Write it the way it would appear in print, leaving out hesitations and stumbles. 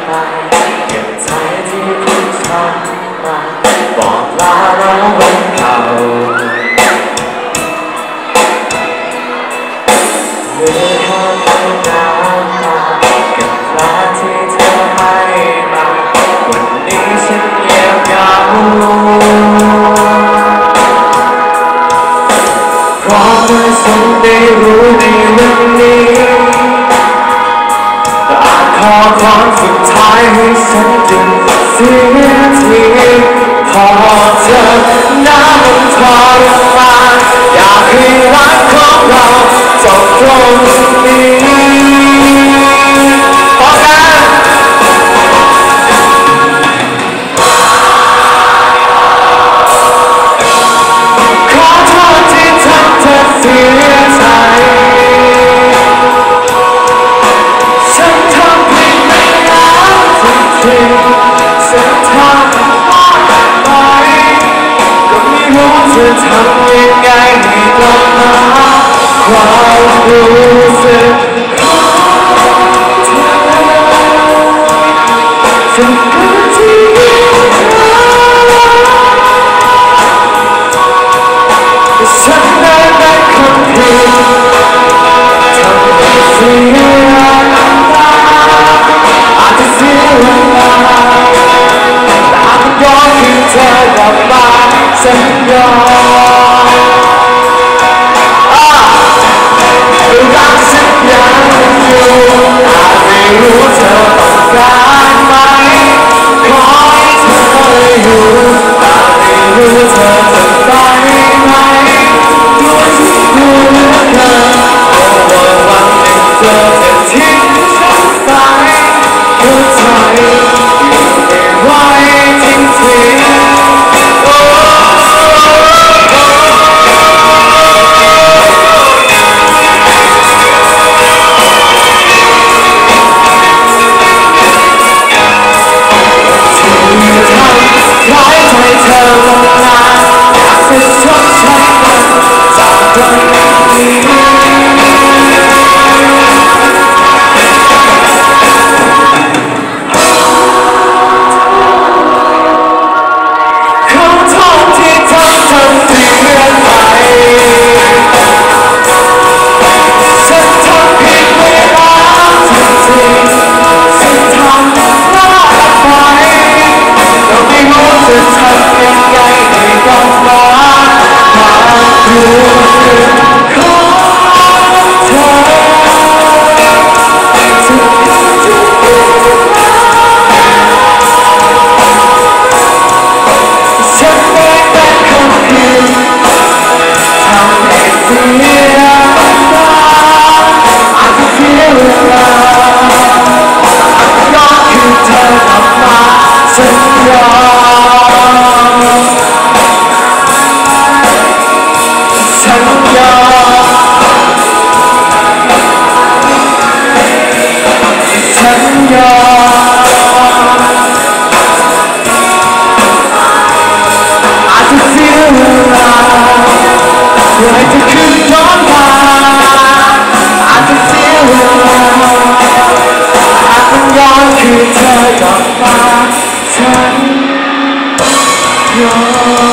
มาเก็บใจที่เพิ่งช้ำมาบอกลาแล้ววันเก่าเหลือแค่น้ำตาเก็บแผลที่เธอให้มาวันนี้ฉันเงียบเหงาเพราะเมื่อฉันได้รู้ในวันนี้อ่านข้อความสุดท้ายให้ฉันจึงเสียทีพอเจอหน้ามันทรมานอยากให้รักของเราจบตรงนี้พอกันขอโทษที่ทำเธอเสียใจฉันทำผิดไปแล้วจริงๆฉันทำไปก็ไม่รู้จะทำยังไงให้กลับมาความรู้สึกของเธอจากการที่ฉันได้แต่คนผิดทำให้เสียน้ำตาอาจจะเสียเวลาแต่อาจต้องรอคืนเธอกลับมาฉันยอมรักฉันยังอยู่อาจไม่รู้เธอต้องการไหมขอให้เธออยู่อาจไม่รู้เธอจะไปไหมกลัวที่กลัวเหลือเกินกลัววันหนึ่งเธอจะทิ้งฉันไปเข้าใจอยู่ไม่ไหวจริงๆร้ายใจเธอมานานอยากจะชดใช้มันจากตรงนี้ขอโทษที่ทำเธอเปลี่ยนไปฉันทำผิดไปแล้วจริงๆฉันทำพลาดไปก็ไม่รู้จะทำยังไงให้กลับมารู้สึกของเธอฉันไม่เป็นคนผิดทำให้เสียน้ำตาอาจจะเสียเวลาย้อนคืนเธอกลับมาฉันยอมฉันยอมฉันยอมอาจจะเสียเวลาเพื่อให้เธอคืนย้อนมาอาจจะเสียเวลาอาจต้องย้อนคืนเธอกลับมาฉันยอม